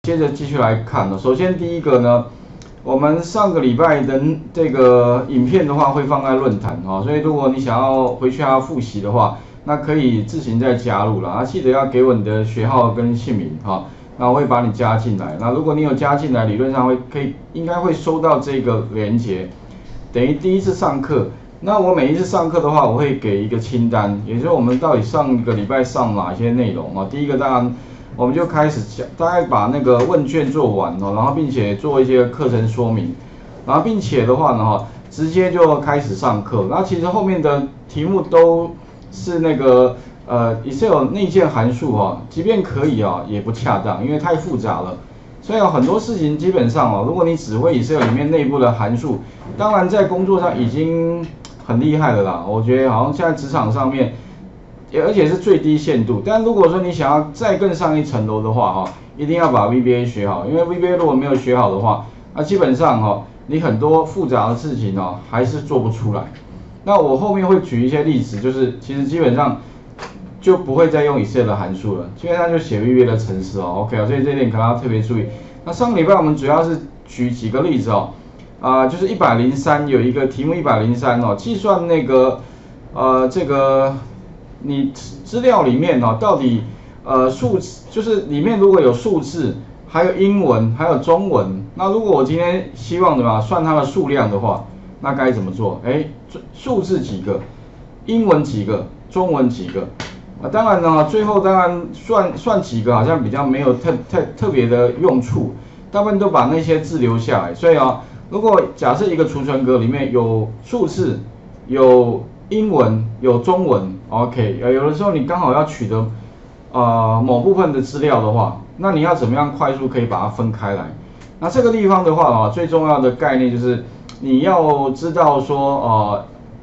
接着继续来看呢。首先第一个呢，我们上个礼拜的这个影片的话会放在论坛哈，所以如果你想要回去要复习的话，那可以自行再加入啦。记得要给我你的学号跟姓名哈，那我会把你加进来。那如果你有加进来，理论上应该会收到这个连结，等于第一次上课。那我每一次上课的话，我会给一个清单，也就是我们到底上个礼拜上哪些内容啊？第一个当然。我们就开始讲，大概把那个问卷做完哦，然后并且做一些课程说明，然后并且的话呢，直接就开始上课。那其实后面的题目都是那个Excel 内建函数哈，即便可以啊，也不恰当，因为太复杂了。所以很多事情基本上哦，如果你只会 Excel 里面内部的函数，当然在工作上已经很厉害了啦。我觉得好像现在职场上面。而且是最低限度，但如果说你想要再更上一层楼的话，一定要把 VBA 学好，因为 VBA 如果没有学好的话，那基本上你很多复杂的事情还是做不出来。那我后面会举一些例子，就是其实基本上就不会再用 Excel 的函数了，基本上就写 VBA 的程式OK 所以这一点可能要特别注意。那上个礼拜我们主要是举几个例子就是103有一个题目103计算那个这个。你资料里面到底数就是里面如果有数字，还有英文，还有中文，那如果我今天希望算它的数量的话，那该怎么做？数字几个，英文几个，中文几个？当然呢，最后当然算几个好像比较没有特别的用处，大部分都把那些字留下来。所以如果假设一个储存格里面有数字，有英文有中文 ，OK， 有的时候你刚好要取得某部分的资料的话，那你要怎么样快速可以把它分开来？那这个地方的话最重要的概念就是你要知道说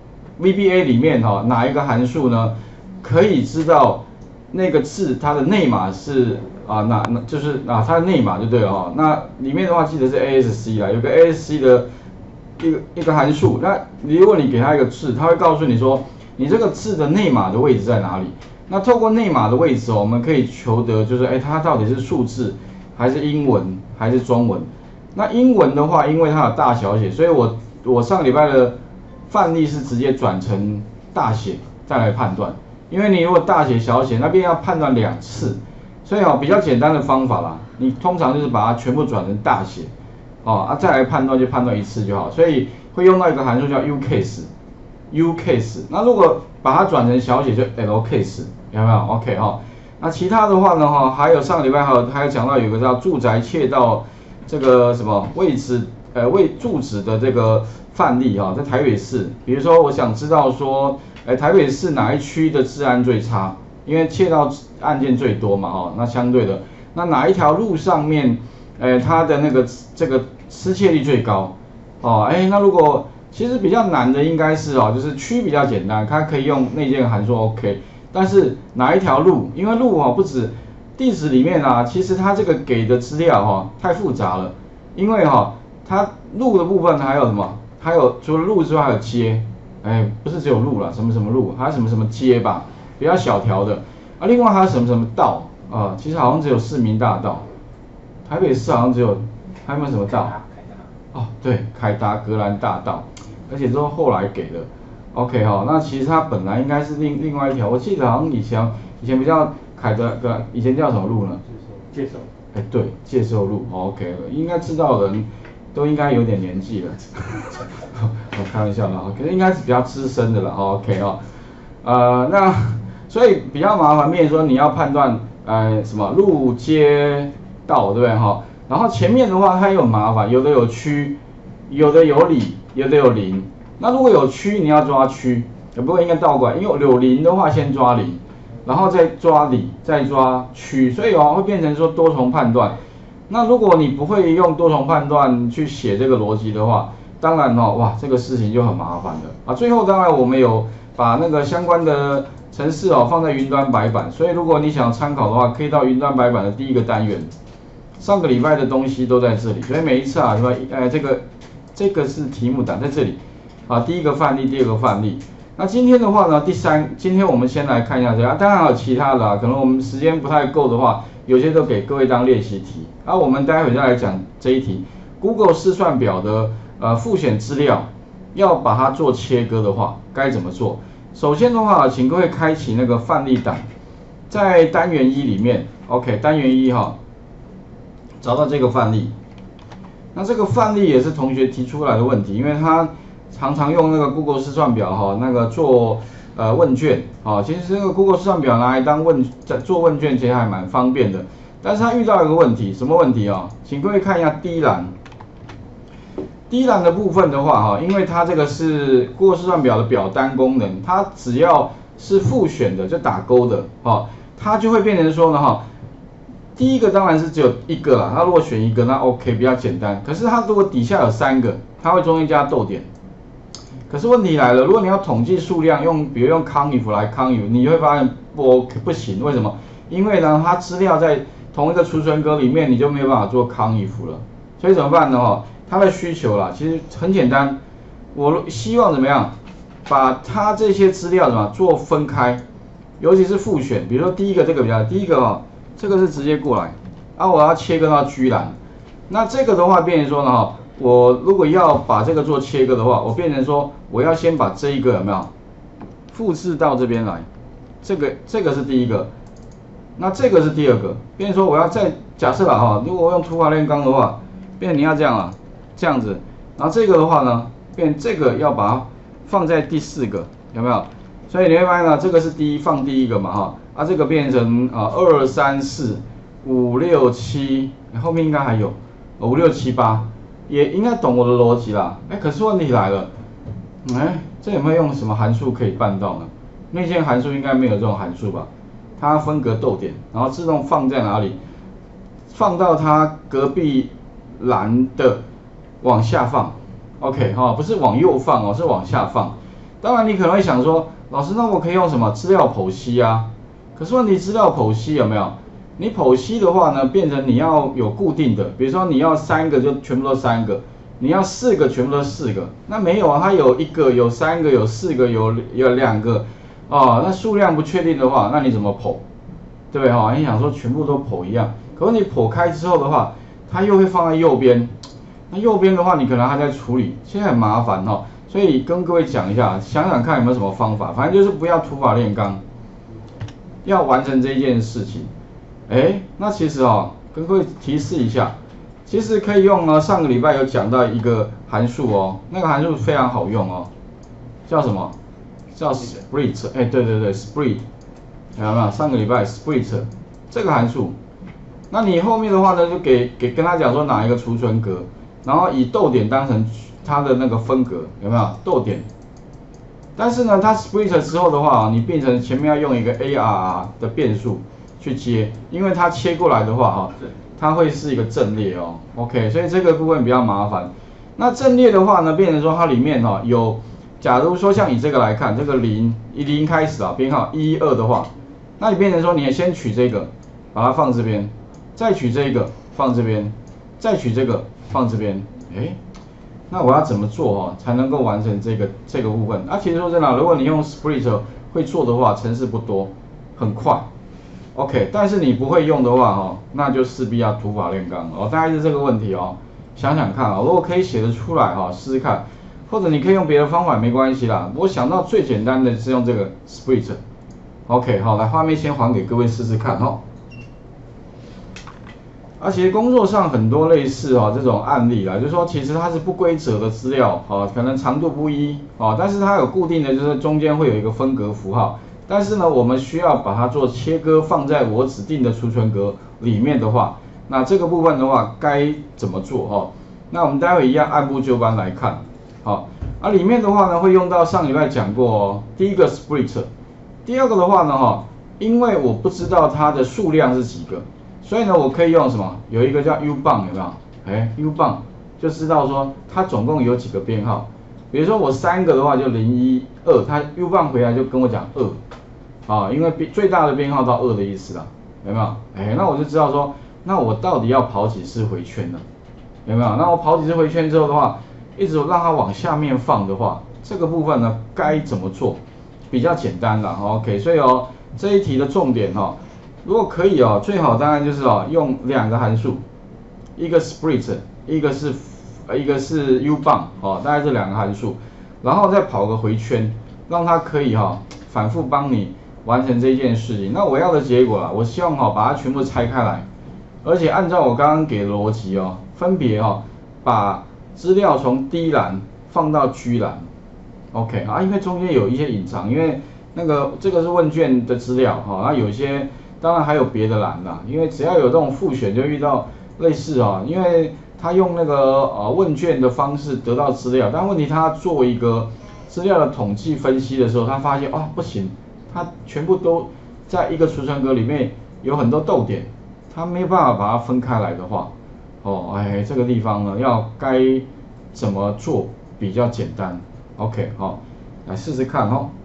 VBA 里面哪一个函数呢，可以知道那个字它的内码是那就是它的内码就对了那里面的话记得是 ASC 啦，有个 ASC 的。一个函数，那如果你给它一个字，它会告诉你说，你这个字的内码的位置在哪里？那透过内码的位置我们可以求得就是，它到底是数字，还是英文，还是中文？那英文的话，因为它有大小写，所以我上个礼拜的范例是直接转成大写再来判断，因为你如果大写小写那边要判断2次，所以比较简单的方法啦，你通常就是把它全部转成大写。再来判断就判断1次就好，所以会用到一个函数叫 uCase。那如果把它转成小写就 LCase， 有没有 ？OK 那其他的话呢还有上个礼拜还有讲到有个叫住宅窃盗这个什么位置住址的这个范例在台北市，比如说我想知道说台北市哪一区的治安最差，因为窃盗案件最多嘛那相对的那哪一条路上面它的这个失窃率最高那如果其实比较难的应该是就是区比较简单，它可以用内建函数 OK， 但是哪一条路，因为路不止地址里面其实它这个给的资料太复杂了，因为它路的部分还有什么？还有除了路之外还有街，不是只有路啦，什么什么路，还有什么什么街吧，比较小条的另外还有什么什么道其实好像只有市民大道。台北市好像只有，还有没有什么道？对，凯达格兰大道，而且都后来给的。OK 那其实它本来应该是另外一条，我记得好像以前比较以前叫什么路呢？ 介寿。 对，介寿路 OK 应该知道的人都应该有点年纪了。我开玩笑的可是应该是比较资深的了 OK 那所以比较麻烦，变成说你要判断什么路街。道对不对然后前面的话它又很麻烦，有的有区，有的有里，有的有邻。那如果有区，你要抓区，不过应该倒过来，因为有邻的话先抓邻，然后再抓里，再抓区，所以会变成说多重判断。那如果你不会用多重判断去写这个逻辑的话，当然哇这个事情就很麻烦了最后当然我们有把那个相关的程式放在云端白板，所以如果你想参考的话，可以到云端白板的第一个单元。上个礼拜的东西都在这里，所以每一次是吧？这个是题目档在这里第一个范例，第二个范例。那今天的话呢，今天我们先来看一下这个当然还有其他的可能我们时间不太够的话， 有些都给各位当练习题。我们待会再来讲这一题 ，Google 试算表的复选资料要把它做切割的话，该怎么做？首先的话，请各位开启那个范例档，在单元1里面 ，OK， 单元1哈，找到这个范例。那这个范例也是同学提出来的问题，因为他常常用那个 Google 试算表哈，那个做问卷啊，其实这个 Google 试算表拿来当做问卷，其实还蛮方便的。但是他遇到一个问题，什么问题啊？请各位看一下第一栏。第一栏的部分的话，因为它这个是 Google 试算表的表单功能，它只要是复选的就打勾的，它就会变成说呢，第一个当然是只有一个啦，它如果选一个那 OK 比较简单。可是它如果底下有3个，它会中间加逗点。可是问题来了，如果你要统计数量，比如用 COUNTIF 来 COUNTIF， 你会发现不行，为什么？因为呢，它资料在同一个储存格里面，你就没有办法做 COUNTIF 了。所以怎么办呢？它的需求啦，其实很简单，我希望怎么样，把它这些资料做分开，尤其是复选，比如说第一个这个第一个这个是直接过来，我要切割到居栏，那这个的话变成说呢我如果要把这个做切割的话，我变成说我要先把这一个有没有复制到这边来，这个是第一个，那这个是第二个，变成说我要再假设了如果我用土法炼钢的话，变成你要这样这样子，然后这个的话呢，变这个要把它放在第4个，有没有？所以你会发现呢，这个是放第一个嘛这个变成2、3、4、5、6、7，后面应该还有5、6、7、8，也应该懂我的逻辑啦。可是问题来了，这有没有用什么函数可以办到呢？内建函数应该没有这种函数吧？它分隔逗点，然后自动放在哪里？放到它隔壁栏的往下放 ，OK 不是往右放是往下放。当然你可能会想说，老师，那我可以用什么资料剖析啊？可是问题资料剖析有没有？你剖析的话呢，变成你要有固定的，比如说你要3个就全部都3个，你要4个全部都4个。那没有它有1个、有3个、有4个、有2个那数量不确定的话，那你怎么剖？对不对你想说全部都剖一样，可是你剖开之后的话，它又会放在右边。那右边的话，你可能还在处理，现在很麻烦所以跟各位讲一下，想想看有没有什么方法，反正就是不要土法炼钢，要完成这件事情。那其实跟各位提示一下，其实可以用上个礼拜有讲到一个函数那个函数非常好用叫什么？叫 split。对 split， 有没有？上个礼拜 split 这个函数，那你后面的话呢，就跟他讲说哪一个储存格，然后以逗点当成它的那个分隔，有没有逗点？但是呢，它 split 之后的话，你变成前面要用一个 ARR 的变数去接，因为它切过来的话它会是一个阵列OK， 所以这个部分比较麻烦。那阵列的话呢，变成说它里面有，假如说像以这个来看，这个以0开始编号1、2的话，那你变成说你先取这个，把它放这边，再取这个放这边，再取这个放这边，那我要怎么做才能够完成这个部分？其实说真的，如果你用 split 会做的话，程式不多，很快 ，OK。但是你不会用的话那就势必要土法炼钢大概是这个问题想想看如果可以写得出来试试看，或者你可以用别的方法没关系啦。我想到最简单的是用这个 split。OK， 好，来画面先还给各位试试看其实工作上很多类似这种案例啦，就是说其实它是不规则的资料可能长度不一但是它有固定的，就是中间会有一个分隔符号。但是呢，我们需要把它做切割，放在我指定的储存格里面的话，那这个部分的话该怎么做那我们待会一样按部就班来看里面的话呢会用到上礼拜讲过第一个 split， 第二个的话呢因为我不知道它的数量是几个。所以呢，我可以用什么？有一个叫 U 棒，有没有？U 棒就知道说它总共有几个编号。比如说我3个的话就0、1、2，它 U 棒回来就跟我讲2，因为最大的编号到2的意思啦，有没有？那我就知道说，那我到底要跑几次回圈呢？有没有？那我跑几次回圈之后的话，一直让它往下面放的话，这个部分呢该怎么做？比较简单啦 ，OK。所以这一题的重点如果可以哦，最好当然就是哦用2个函数，一个 split， 一个是 ubound 哦，大概这2个函数，然后再跑个回圈，让它可以反复帮你完成这件事情。那我要的结果我希望把它全部拆开来，而且按照我刚刚给的逻辑分别把资料从 D 栏放到 G 栏 ，OK 因为中间有一些隐藏，因为这个是问卷的资料那有些当然还有别的栏啦，因为只要有这种复选就遇到类似因为他用那个问卷的方式得到资料，但问题他做一个资料的统计分析的时候，他发现不行，他全部都在一个储存格里面有很多逗点，他没有办法把它分开来的话，这个地方呢该怎么做比较简单 ？OK 来试试看